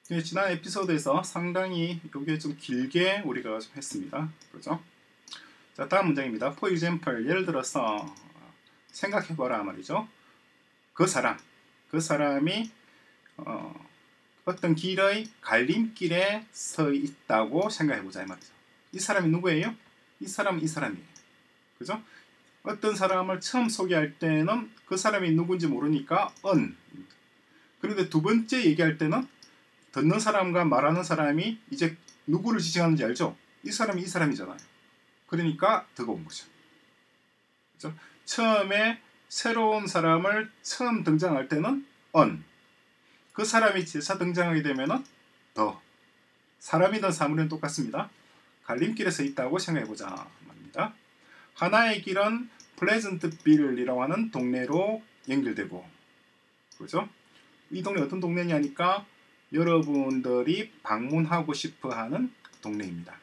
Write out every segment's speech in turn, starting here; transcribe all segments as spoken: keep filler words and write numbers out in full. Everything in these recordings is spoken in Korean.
지난 에피소드에서 상당히 이게 좀 길게 우리가 좀 했습니다. 그죠? 자, 다음 문장입니다. For example, 예를 들어서 생각해봐라 말이죠. 그 사람, 그 사람이 어, 어떤 길의 갈림길에 서 있다고 생각해보자 이 말이죠. 이 사람이 누구예요? 이 사람은 이 사람이에요. 그죠? 어떤 사람을 처음 소개할 때는 그 사람이 누군지 모르니까 언. 그런데 두 번째 얘기할 때는 듣는 사람과 말하는 사람이 이제 누구를 지칭하는지 알죠? 이 사람이 이 사람이잖아요. 그러니까 더가 온 거죠. 그죠? 처음에 새로운 사람을 처음 등장할 때는 on. 그 사람이 재차 등장하게 되면은 더. 사람이든 사물은 똑같습니다. 갈림길에 서 있다고 생각해보자 말입니다. 하나의 길은 플레전트빌이라고 하는 동네로 연결되고, 그렇죠? 이 동네 어떤 동네냐니까 여러분들이 방문하고 싶어하는 동네입니다.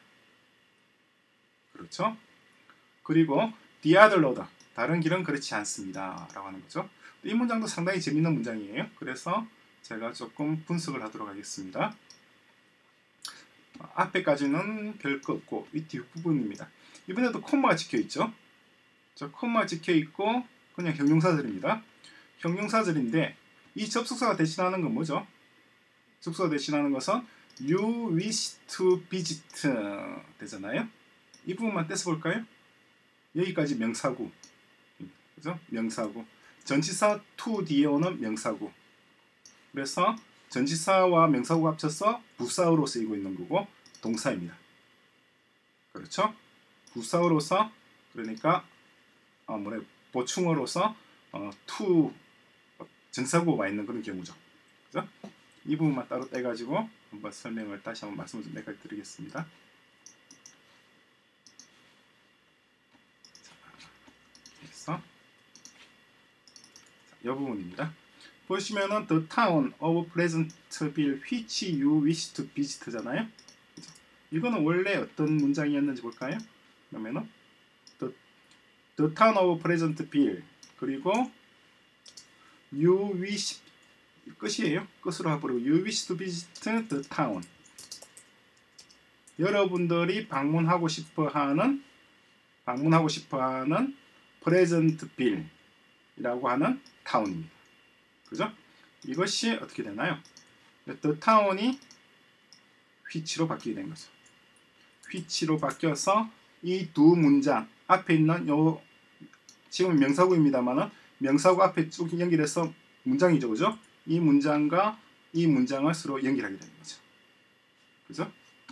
그렇죠? 그리고 the other road, 다른 길은 그렇지 않습니다 라고 하는 거죠. 이 문장도 상당히 재밌는 문장이에요. 그래서 제가 조금 분석을 하도록 하겠습니다. 앞에까지는 별거 없고 이 뒷부분입니다. 이번에도 콤마가 찍혀있죠. 저 콤마 찍혀있고 그냥 형용사절입니다. 형용사절인데 이 접속사가 대신하는 건 뭐죠? 접속사 대신하는 것은 you wish to visit 되잖아요. 이 부분만 떼서볼까요? 여기까지 명사구, 그죠? 명사구. 전치사 to 뒤에 오는 명사구. 그래서 전치사와 명사구가 합쳐서 부사어로 쓰이고 있는 거고 동사입니다. 그렇죠? 부사어로서, 그러니까 어, 뭐래 보충어로서 어, to 전사구가 있는 그런 경우죠. 그죠? 이 부분만 따로 떼가지고 한번 설명을 다시 한번 말씀을 좀 내가 드리겠습니다. 그래서 이 부분입니다. 보시면은 the town of Pleasantville which you wish to visit잖아요. 그죠? 이거는 원래 어떤 문장이었는지 볼까요? 그러면은 the, the town of Pleasantville 그리고 you wish 끝이에요. 끝으로 해버리고 you wish to visit the town. 여러분들이 방문하고 싶어하는 방문하고 싶어하는 Pleasantville이라고 하는 타운입니다. 그죠? 이것이 어떻게 되나요? the town이 which로 바뀌게 된 거죠. which로 바뀌어서 이 두 문장 앞에 있는 요 지금 명사구입니다만은 명사구 앞에 쭉 연결해서 문장이죠, 그죠? 이 문장과 이 문장을 서로 연결하게 되는 거죠. 그죠?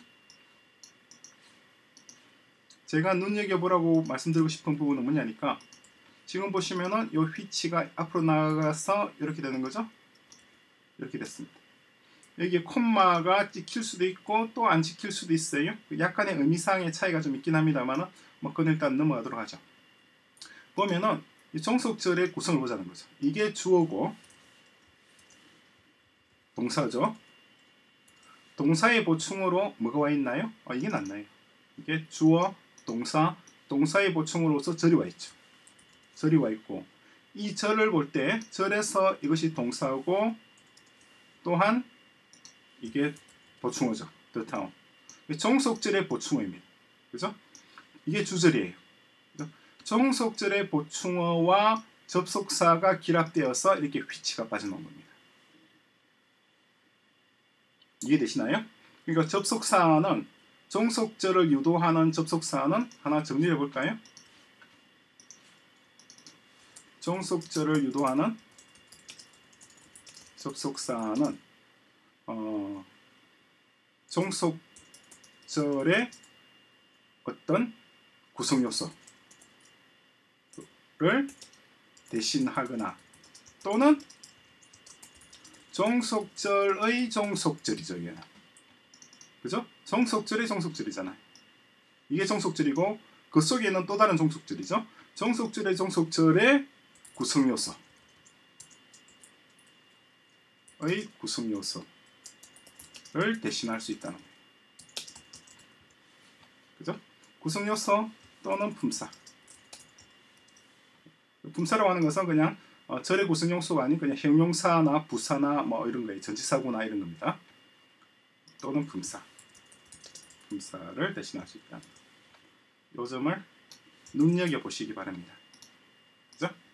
제가 눈여겨보라고 말씀드리고 싶은 부분은 뭐냐니까 지금 보시면은 요 which가 앞으로 나가서 이렇게 되는 거죠? 이렇게 됐습니다. 여기에 콤마가 찍힐 수도 있고 또 안 찍힐 수도 있어요. 약간의 의미상의 차이가 좀 있긴 합니다만은 뭐 그건 일단 넘어가도록 하죠. 보면은 이 종속절의 구성을 보자는 거죠. 이게 주어고 동사죠. 동사의 보충으로 뭐가 와 있나요? 아, 이게 낫나요? 이게 주어, 동사, 동사의 보충으로서 절이 와 있죠. 절이 와 있고 이 절을 볼 때 절에서 이것이 동사고 또한 이게 보충어죠. the town. 종속절의 보충어입니다. 그죠? 이게 주절이에요. 그죠? 종속절의 보충어와 접속사가 결합되어서 이렇게 which가 빠져나온 겁니다. 이해되시나요? 그러니까 접속사는 종속절을 유도하는 접속사는 하나 정리해 볼까요? 종속절을 유도하는 접속사는 어, 종속절의 어떤 구성요소를 대신하거나 또는 종속절의 종속절이죠. 이게. 그죠? 종속절의 종속절이잖아요. 이게 종속절이고 그 속에는 또 다른 종속절이죠. 종속절의 종속절의 구성요소의 구성요소를 대신할 수 있다는 거예요. 그죠? 구성요소 또는 품사. 품사라고 하는 것은 그냥 어, 절의 구성요소가 아닌 그냥 형용사나 부사나 뭐 이런 거예요. 전치사구나 이런 겁니다. 또는 품사. 품사를 대신할 수 있다. 요 점을 눈여겨보시기 바랍니다. 그죠?